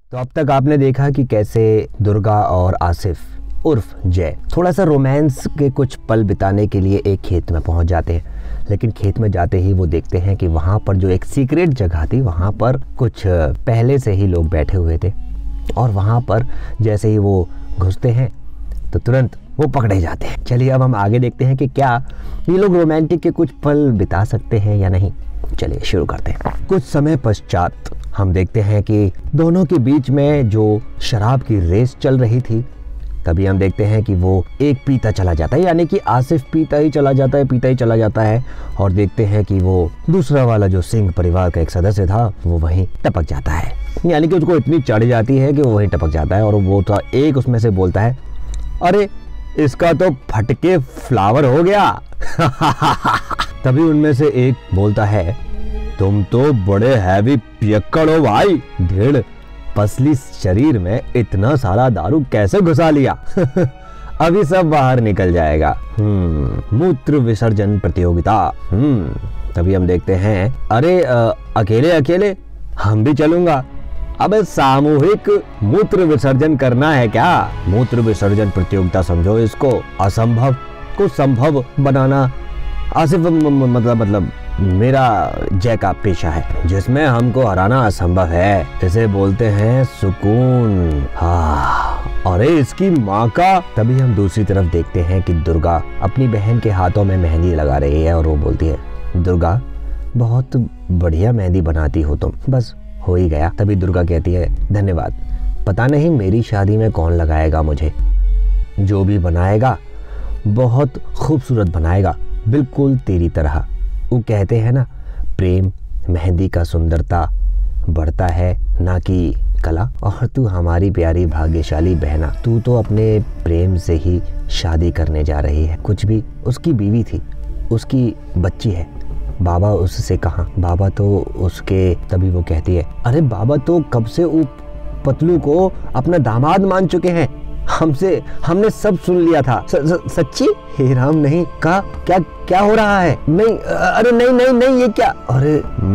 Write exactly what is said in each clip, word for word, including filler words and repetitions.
तो अब तक आपने देखा कि कैसे दुर्गा और आसिफ उर्फ जय थोड़ा सा रोमांस के कुछ पल बिताने के लिए एक खेत में पहुंच जाते हैं, लेकिन खेत में जाते ही वो देखते हैं कि वहाँ पर जो एक सीक्रेट जगह थी वहाँ पर कुछ पहले से ही लोग बैठे हुए थे, और वहाँ पर जैसे ही वो घुसते हैं तो तुरंत वो पकड़े जाते हैं। चलिए अब हम आगे देखते हैं कि क्या ये लोग रोमांटिक के कुछ पल बिता सकते हैं या नहीं। चलिए शुरू करते हैं। कुछ समय पश्चात हम देखते हैं कि दोनों के बीच में जो शराब की रेस चल रही थी, तभी हम देखते हैं कि वो एक पीता चला जाता है, यानी कि आसिफ पीता ही चला जाता है पीता ही चला जाता है और देखते हैं कि वो दूसरा वाला जो सिंह परिवार का एक सदस्य था वो वहीं टपक जाता है, यानी कि उसको इतनी चढ़ जाती है कि वो वहीं टपक जाता है। और वो तो एक उसमें से बोलता है, अरे इसका तो फटके फ्लावर हो गया। तभी उनमें से एक बोलता है, तुम तो बड़े हैवी पियक्कड़ हो भाई, ढेड़ पसली शरीर में इतना सारा दारू कैसे घुसा लिया। अभी सब बाहर निकल जाएगा। हम्म मूत्र विसर्जन प्रतियोगिता। हम्म तभी हम देखते हैं, अरे आ, अकेले अकेले हम भी चलूंगा। अबे सामूहिक मूत्र विसर्जन करना है क्या? मूत्र विसर्जन प्रतियोगिता समझो इसको, असंभव को संभव बनाना आसिफ मतलब मतलब मेरा जय का पेशा है, जिसमें हमको हराना असंभव है। इसे बोलते हैं सुकून। हाँ, अरे इसकी माँ का। तभी हम दूसरी तरफ देखते हैं कि दुर्गा अपनी बहन के हाथों में मेहंदी लगा रही है और वो बोलती है, दुर्गा बहुत बढ़िया मेहंदी बनाती हो तुम, बस हो ही गया। तभी दुर्गा कहती है, धन्यवाद, पता नहीं मेरी शादी में कौन लगाएगा मुझे, जो भी बनाएगा बहुत खूबसूरत बनाएगा, बिल्कुल तेरी तरह। वो कहते हैं ना, प्रेम मेहंदी का सुंदरता बढ़ता है ना कि कला। और तू हमारी प्यारी भाग्यशाली बहना, तू तो अपने प्रेम से ही शादी करने जा रही है। कुछ भी, उसकी बीवी थी, उसकी बच्ची है, बाबा उससे कहा, बाबा तो उसके। तभी वो कहती है, अरे बाबा तो कब से वो पतलू को अपना दामाद मान चुके हैं, हमसे हमने सब सुन लिया था। स, स, सच्ची? हे राम, नहीं का क्या क्या हो रहा है? नहीं, अरे नहीं नहीं नहीं, ये क्या? अरे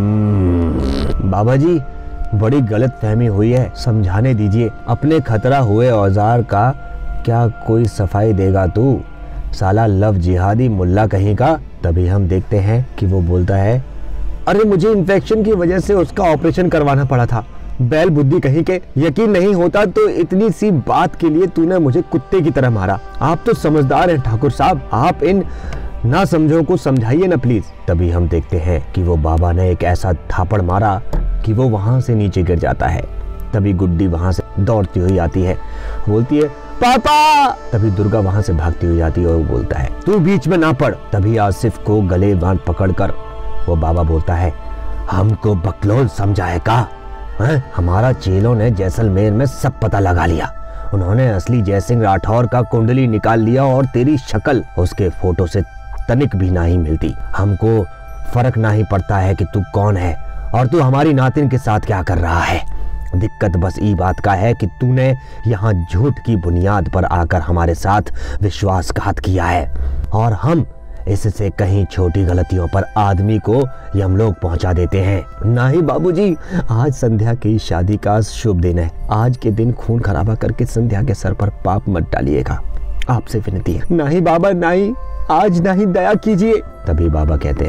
बाबा जी बड़ी गलत फहमी हुई है, समझाने दीजिए। अपने खतरा हुए औजार का क्या कोई सफाई देगा तू, साला लव जिहादी मुल्ला कहीं का। तभी हम देखते हैं कि वो बोलता है, अरे मुझे इन्फेक्शन की वजह से उसका ऑपरेशन करवाना पड़ा था, बैल बुद्धि कहीं के। यकीन नहीं होता तो इतनी सी बात के लिए तूने मुझे कुत्ते की तरह मारा। आप तो समझदार हैं ठाकुर साहब, आप इन ना समझो को समझाइए ना प्लीज। तभी हम देखते हैं कि वो बाबा ने एक ऐसा थापड़ मारा कि वो वहां से नीचे गिर जाता है। तभी गुड्डी वहां से दौड़ती हुई आती है, बोलती है, पापा। तभी दुर्गा वहां से भागती हुई आती है और वो बोलता है, तू बीच में ना पड़। तभी आसिफ को गले बांध पकड़कर वो बाबा बोलता है, हमको बकलोल समझाए का? है? हमारा चेलों ने जैसलमेर में सब पता लगा लिया, उन्होंने असली जयसिंह राठौर का कुंडली निकाल लिया और तेरी शक्ल उसके फोटो से तनिक भी नहीं मिलती। हमको फर्क नहीं पड़ता है कि तू कौन है और तू हमारी नातिन के साथ क्या कर रहा है। दिक्कत बस ई बात का है कि तूने यहाँ झूठ की बुनियाद पर आकर हमारे साथ विश्वासघात किया है, और हम इससे कहीं छोटी गलतियों पर आदमी को यमलोक पहुंचा देते हैं। नहीं बाबूजी, आज संध्या की शादी का शुभ दिन है, आज के दिन खून खराबा करके संध्या के सर पर पाप मत डालिएगा, आपसे विनती है। नहीं बाबा नहीं, आज नहीं, दया कीजिए। तभी बाबा कहते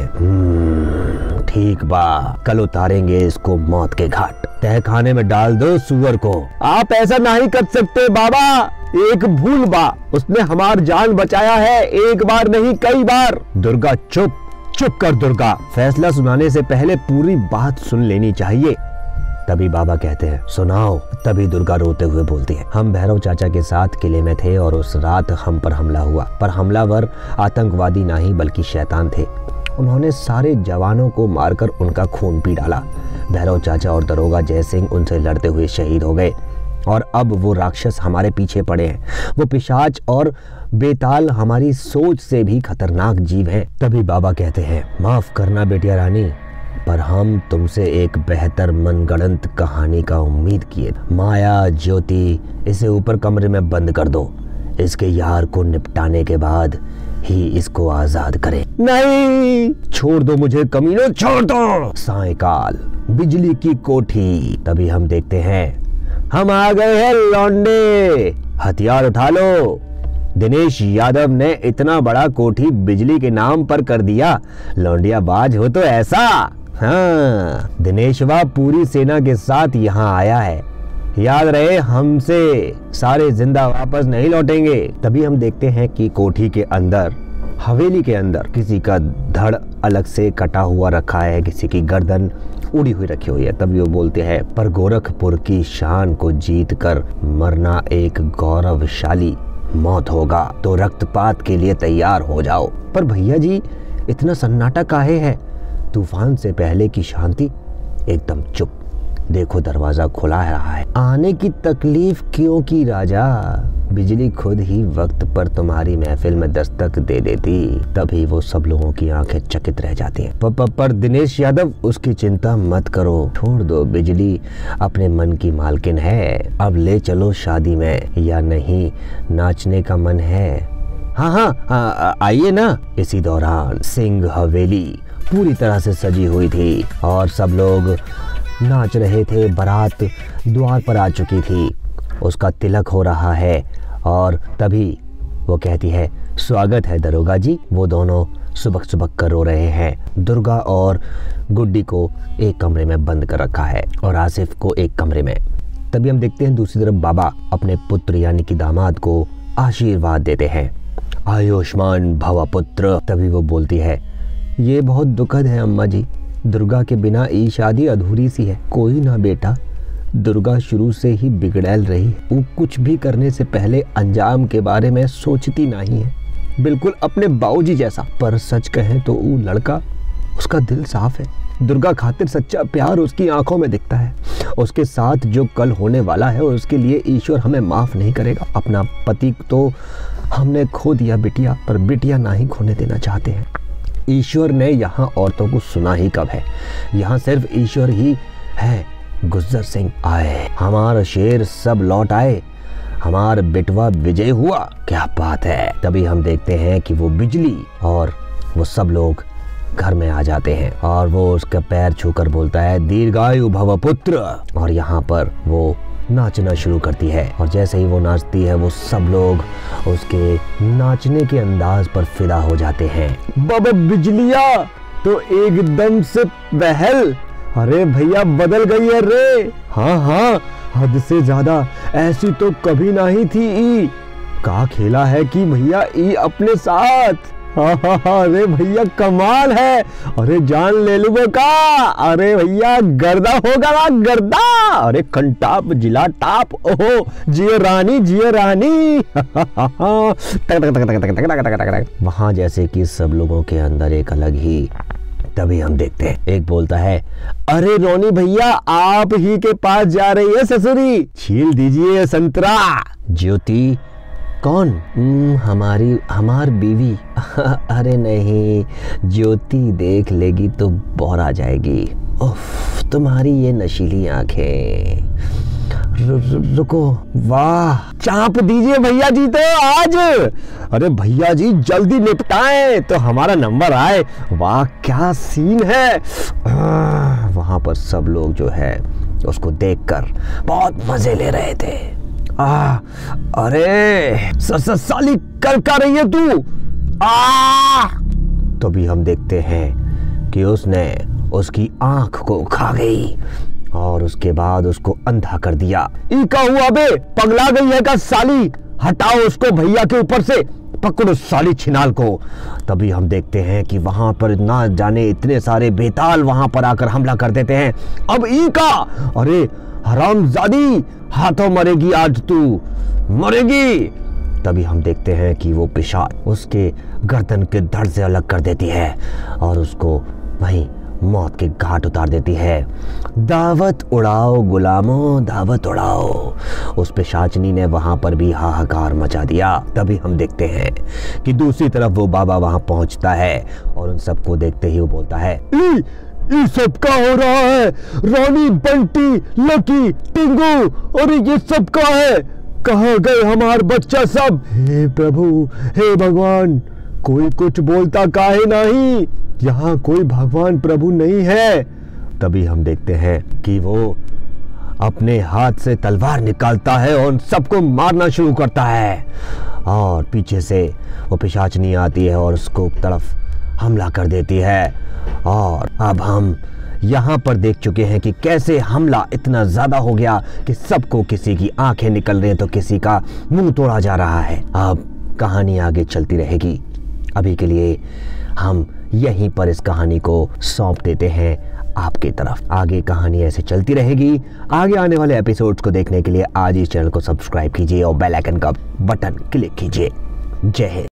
हैं, ठीक बा, कल उतारेंगे इसको मौत के घाट, तहखाने में डाल दो सुअर को। आप ऐसा नहीं कर सकते बाबा, एक भूल बा, उसने हमार जान बचाया है, एक बार नहीं कई बार। दुर्गा चुप चुप कर दुर्गा, फैसला सुनाने से पहले पूरी बात सुन लेनी चाहिए। तभी बाबा कहते हैं, सुनाओ। तभी दुर्गा रोते हुए बोलती है, हम भैरव चाचा के साथ किले में थे और उस रात हम पर हमला हुआ, पर हमलावर आतंकवादी नहीं बल्कि शैतान थे। उन्होंने सारे जवानों को मारकर उनका खून पी डाला। भैरव चाचा और दरोगा जयसिंह उनसे लड़ते हुए शहीद हो गए और अब वो राक्षस हमारे पीछे पड़े हैं। वो पिशाच और बेताल हमारी सोच से भी खतरनाक जीव हैं। तभी बाबा कहते हैं, माफ करना बेटिया रानी, पर हम तुमसे एक बेहतर मनगढ़ंत कहानी का उम्मीद किए। माया ज्योति, इसे ऊपर कमरे में बंद कर दो, इसके यार को निपटाने के बाद ही इसको आजाद करें। नहीं, छोड़ दो मुझे कमीनों, छोड़ दो। सायंकाल, बिजली की कोठी। तभी हम देखते हैं हम आ गए हैं लौंडे, हथियार उठा लो। दिनेश यादव ने इतना बड़ा कोठी बिजली के नाम पर कर दिया, लौंडिया बाज हो तो ऐसा। हाँ, दिनेशवा पूरी सेना के साथ यहाँ आया है, याद रहे हमसे सारे जिंदा वापस नहीं लौटेंगे। तभी हम देखते हैं कि कोठी के अंदर, हवेली के अंदर किसी का धड़ अलग से कटा हुआ रखा है, किसी की गर्दन उड़ी हुई रखी हुई है। तभी वो बोलते हैं, पर गोरखपुर की शान को जीत कर मरना एक गौरवशाली मौत होगा, तो रक्तपात के लिए तैयार हो जाओ। पर भैया जी इतना सन्नाटा काहे है? तूफान से पहले की शांति, एकदम चुप। देखो दरवाजा खुला रहा है। आने की तकलीफ क्यों की राजा, बिजली खुद ही वक्त पर तुम्हारी महफिल में दस्तक दे देती। तभी वो सब लोगों की आंखें चकित रह जाती हैं। प, प, पर दिनेश यादव, उसकी चिंता मत करो, छोड़ दो, बिजली अपने मन की मालकिन है। अब ले चलो शादी में, या नहीं नाचने का मन है? हाँ हाँ आइए ना। इसी दौरान सिंह हवेली पूरी तरह से सजी हुई थी और सब लोग नाच रहे थे। बारात द्वार पर आ चुकी थी, उसका तिलक हो रहा है और तभी वो कहती है, स्वागत है दरोगा जी। वो दोनों सुबक सुबक कर रो रहे हैं। दुर्गा और गुड्डी को एक कमरे में बंद कर रखा है और आसिफ को एक कमरे में। तभी हम देखते हैं दूसरी तरफ बाबा अपने पुत्र यानी कि दामाद को आशीर्वाद देते हैं, आयुष्मान भव पुत्र। तभी वो बोलती है, ये बहुत दुखद है अम्मा जी, दुर्गा के बिना ये शादी अधूरी सी है। कोई ना बेटा, दुर्गा शुरू से ही बिगड़ैल रही, वो कुछ भी करने से पहले अंजाम के बारे में सोचती नहीं है, बिल्कुल अपने बाऊजी जैसा। पर सच कहें तो वो लड़का, उसका दिल साफ है। दुर्गा खातिर सच्चा प्यार उसकी आंखों में दिखता है। उसके साथ जो कल होने वाला है उसके लिए ईश्वर हमें माफ नहीं करेगा। अपना पति तो हमने खो दिया बिटिया, पर बिटिया ना ही खोने देना चाहते हैं। ईश्वर ने यहाँ औरतों को सुना ही कब है, यहाँ सिर्फ ईश्वर ही है। गुज्जर सिंह आए, हमारा शेर सब लौट आए, हमारा बेटवा विजय हुआ, क्या बात है। तभी हम देखते हैं कि वो बिजली और वो सब लोग घर में आ जाते हैं और वो उसका पैर छूकर बोलता है, दीर्घायु भव पुत्र। और यहाँ पर वो नाचना शुरू करती है और जैसे ही वो नाचती है वो सब लोग उसके नाचने के अंदाज पर फिदा हो जाते हैं। बाबा बिजलिया तो एकदम से बहल, अरे भैया बदल गई है रे। हाँ हाँ, हद से ज्यादा, ऐसी तो कभी नहीं थी। ई का खेला है कि भैया ई अपने साथ। हाँ हाँ हाँ, अरे भैया कमाल है, अरे जान ले लूंगा का। अरे भैया गर्दा होगा ना, गर्दा, अरे कंटाप जिला टाप, ओहो जियो रानी जियो रानी। वहां जैसे कि सब लोगों के अंदर एक अलग ही। तभी हम देखते हैं, एक बोलता है, अरे रोनी भैया आप ही के पास जा रही है ससुरी, छील दीजिए संतरा। ज्योति कौन? हमारी हमार बीवी। अरे नहीं, ज्योति देख लेगी तो बौर आ जाएगी। उफ, तुम्हारी ये नशीली आंखें। रु, रु, रुको, वाह, चाप दीजिए भैया जी तो आज। अरे भैया जी जल्दी निपटाएं तो हमारा नंबर आए। वाह क्या सीन है। वहां पर सब लोग जो है उसको देखकर बहुत मजे ले रहे थे। आ, अरे स, स, साली कर क्या रही है तू? आ! तो भी हम देखते हैं कि उसने उसकी आंख को खा गई और उसके बाद उसको अंधा कर दिया। ई का हुआ बे, पगला गई है का साली? हटाओ उसको भैया के ऊपर से, पकड़ो साली छिनाल को। तभी हम देखते हैं कि वहां पर ना जाने इतने सारे बेताल वहां पर आकर हमला कर देते हैं। अब ई का, अरे हरामजादी, हाथों मरेगी आज तू, मरेगी। तभी हम देखते हैं कि वो पिशाच उसके गर्दन के धड़ से अलग कर देती है और उसको वहीं मौत के घाट उतार देती है। दावत उड़ाओ गुलामों, दावत उड़ाओ। उस पिशाचनी ने वहां पर भी हाहाकार मचा दिया। तभी हम देखते हैं कि दूसरी तरफ वो बाबा वहां पहुंचता है और उन सबको देखते ही वो बोलता है, ये सब क्या हो रहा है? रानी, बंटी, लकी, टिंगू, और ये सब क्या है? कहाँ गए हमारे बच्चा सब? हे प्रभु, हे भगवान, कोई कुछ बोलता काहे नहीं? यहाँ कोई भगवान प्रभु नहीं है। तभी हम देखते हैं कि वो अपने हाथ से तलवार निकालता है और सबको मारना शुरू करता है। और पीछे से वो पिशाचनी आती है और उसको तरफ हमला कर देती है। और अब हम यहाँ पर देख चुके हैं कि कैसे हमला इतना ज़्यादा हो गया कि सबको, किसी की आंखें निकल रही हैं तो किसी का मुंह तोड़ा जा रहा है। अब कहानी आगे चलती रहेगी। अभी के लिए हम यहीं पर इस कहानी को सौंप देते हैं आपकी तरफ। आगे कहानी ऐसे चलती रहेगी। आगे आने वाले एपिसोड्स को देखने के लिए आज इस चैनल को सब्सक्राइब कीजिए और बेल आइकन का बटन क्लिक कीजिए। जय हिंद।